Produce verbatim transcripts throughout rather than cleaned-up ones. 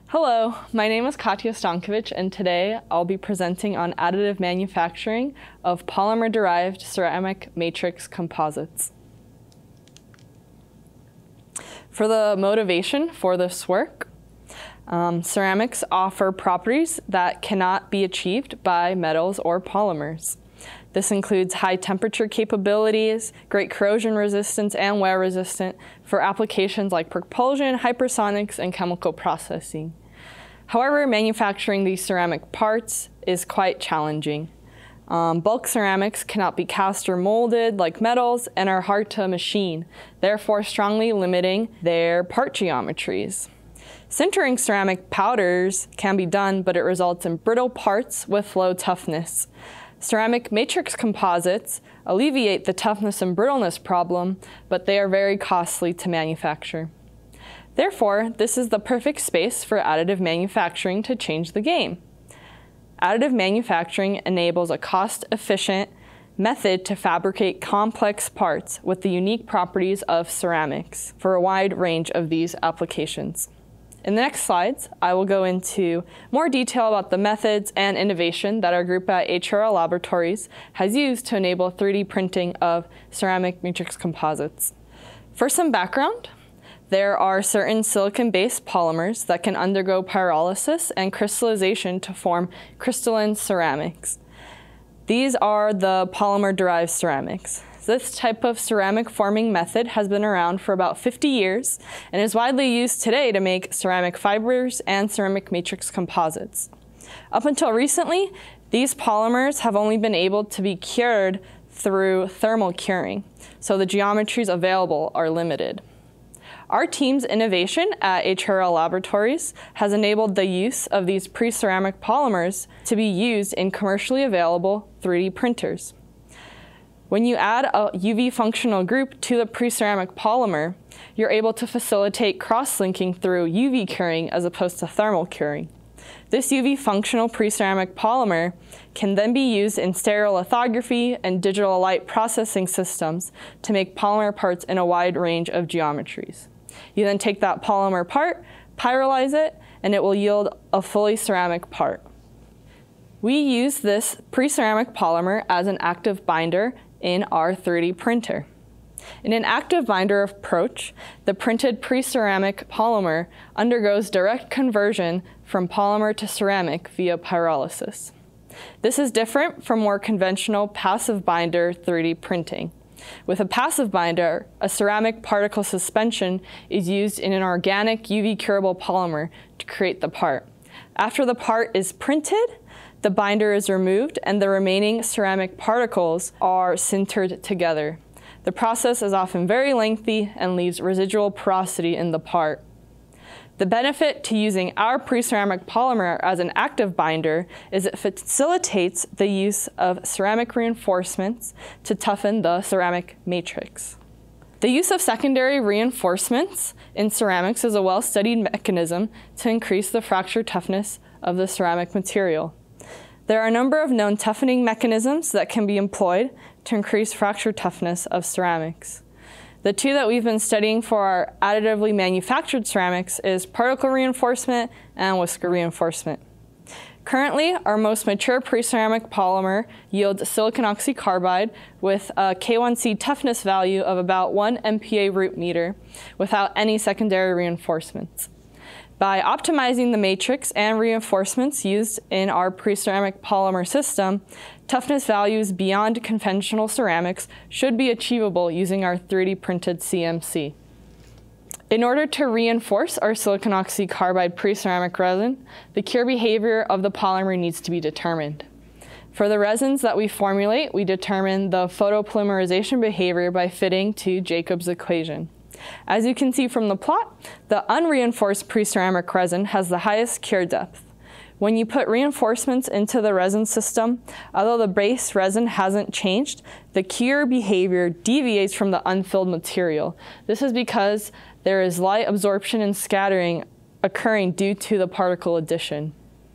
Hello, my name is Katya Stankovic, and today I'll be presenting on additive manufacturing of polymer-derived ceramic matrix composites. For the motivation for this work, um, ceramics offer properties that cannot be achieved by metals or polymers. This includes high temperature capabilities, great corrosion resistance, and wear resistant for applications like propulsion, hypersonics, and chemical processing. However, manufacturing these ceramic parts is quite challenging. Um, bulk ceramics cannot be cast or molded like metals and are hard to machine, therefore strongly limiting their part geometries. Sintering ceramic powders can be done, but it results in brittle parts with low toughness. Ceramic matrix composites alleviate the toughness and brittleness problem, but they are very costly to manufacture. Therefore, this is the perfect space for additive manufacturing to change the game. Additive manufacturing enables a cost-efficient method to fabricate complex parts with the unique properties of ceramics for a wide range of these applications. In the next slides, I will go into more detail about the methods and innovation that our group at H R L Laboratories has used to enable three D printing of ceramic matrix composites. For some background, there are certain silicon-based polymers that can undergo pyrolysis and crystallization to form crystalline ceramics. These are the polymer-derived ceramics. This type of ceramic forming method has been around for about fifty years and is widely used today to make ceramic fibers and ceramic matrix composites. Up until recently, these polymers have only been able to be cured through thermal curing, so the geometries available are limited. Our team's innovation at H R L Laboratories has enabled the use of these pre-ceramic polymers to be used in commercially available three D printers. When you add a U V functional group to the pre-ceramic polymer, you're able to facilitate cross-linking through U V curing as opposed to thermal curing. This U V functional pre-ceramic polymer can then be used in stereolithography and digital light processing systems to make polymer parts in a wide range of geometries. You then take that polymer part, pyrolyze it, and it will yield a fully ceramic part. We use this pre-ceramic polymer as an active binder in our three D printer. In an active binder approach, the printed pre-ceramic polymer undergoes direct conversion from polymer to ceramic via pyrolysis. This is different from more conventional passive binder three D printing. With a passive binder, a ceramic particle suspension is used in an organic U V curable polymer to create the part. After the part is printed, the binder is removed and the remaining ceramic particles are sintered together. The process is often very lengthy and leaves residual porosity in the part. The benefit to using our pre-ceramic polymer as an active binder is it facilitates the use of ceramic reinforcements to toughen the ceramic matrix. The use of secondary reinforcements in ceramics is a well-studied mechanism to increase the fracture toughness of the ceramic material. There are a number of known toughening mechanisms that can be employed to increase fracture toughness of ceramics. The two that we've been studying for our additively manufactured ceramics is particle reinforcement and whisker reinforcement. Currently, our most mature pre-ceramic polymer yields silicon oxycarbide with a K one C toughness value of about one M P A root meter without any secondary reinforcements. By optimizing the matrix and reinforcements used in our pre-ceramic polymer system, toughness values beyond conventional ceramics should be achievable using our three D printed C M C. In order to reinforce our silicon oxycarbide pre-ceramic resin, the cure behavior of the polymer needs to be determined. For the resins that we formulate, we determine the photopolymerization behavior by fitting to Jacob's equation. As you can see from the plot, the unreinforced pre-ceramic resin has the highest cure depth. When you put reinforcements into the resin system, although the base resin hasn't changed, the cure behavior deviates from the unfilled material. This is because there is light absorption and scattering occurring due to the particle addition.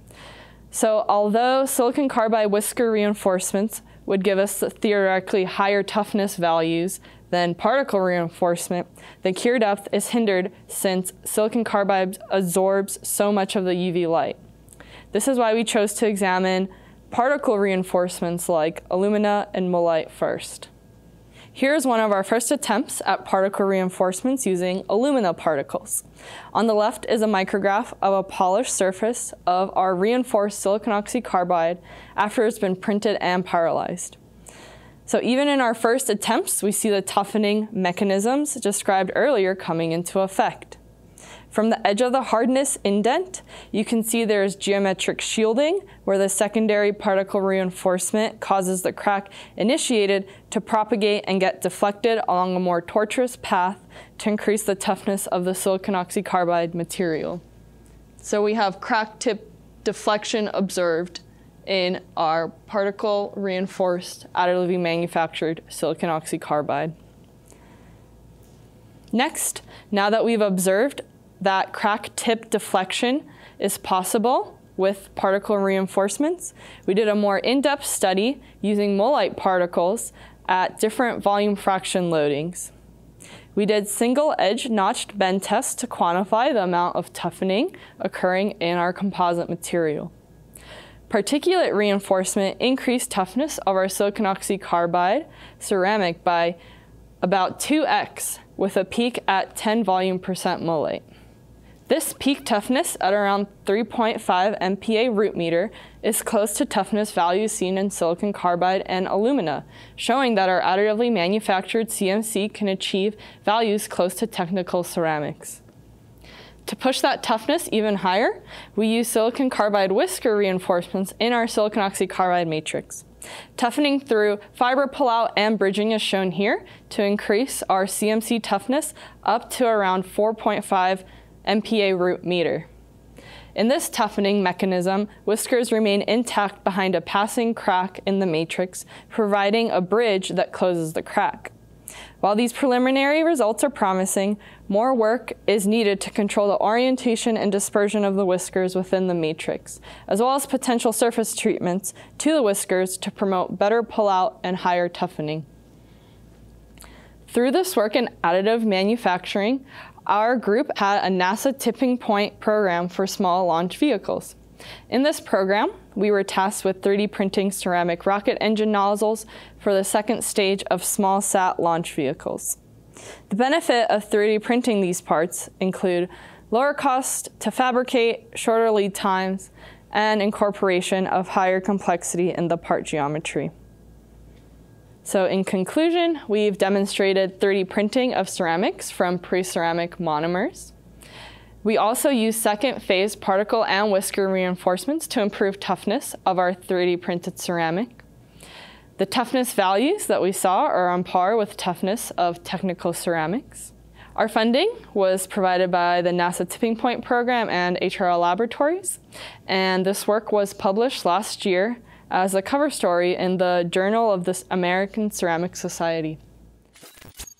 So although silicon carbide whisker reinforcements would give us theoretically higher toughness values than particle reinforcement, the cure depth is hindered since silicon carbide absorbs so much of the U V light. This is why we chose to examine particle reinforcements like alumina and mullite first. Here's one of our first attempts at particle reinforcements using alumina particles. On the left is a micrograph of a polished surface of our reinforced silicon oxycarbide after it's been printed and pyrolyzed. So even in our first attempts, we see the toughening mechanisms described earlier coming into effect. From the edge of the hardness indent, you can see there's geometric shielding, where the secondary particle reinforcement causes the crack initiated to propagate and get deflected along a more tortuous path to increase the toughness of the silicon oxycarbide material. So we have crack tip deflection observed in our particle reinforced additively manufactured silicon oxycarbide. Next, now that we've observed that crack tip deflection is possible with particle reinforcements, we did a more in-depth study using mullite particles at different volume fraction loadings. We did single edge notched bend tests to quantify the amount of toughening occurring in our composite material. Particulate reinforcement increased toughness of our silicon oxycarbide ceramic by about two X with a peak at ten volume percent mullite. This peak toughness at around three point five M P A root meter is close to toughness values seen in silicon carbide and alumina, showing that our additively manufactured C M C can achieve values close to technical ceramics. To push that toughness even higher, we use silicon carbide whisker reinforcements in our silicon oxycarbide matrix. Toughening through fiber pullout and bridging is shown here to increase our C M C toughness up to around four point five M P A root meter. In this toughening mechanism, whiskers remain intact behind a passing crack in the matrix, providing a bridge that closes the crack. While these preliminary results are promising, more work is needed to control the orientation and dispersion of the whiskers within the matrix, as well as potential surface treatments to the whiskers to promote better pullout and higher toughening. Through this work in additive manufacturing, our group had a NASA tipping point program for small launch vehicles. In this program, we were tasked with three D printing ceramic rocket engine nozzles for the second stage of small sat launch vehicles. The benefit of three D printing these parts include lower cost to fabricate, shorter lead times, and incorporation of higher complexity in the part geometry. So in conclusion, we've demonstrated three D printing of ceramics from pre-ceramic monomers. We also use second phase particle and whisker reinforcements to improve toughness of our three D printed ceramic. The toughness values that we saw are on par with toughness of technical ceramics. Our funding was provided by the NASA Tipping Point Program and H R L Laboratories, and this work was published last year as a cover story in the Journal of the American Ceramic Society.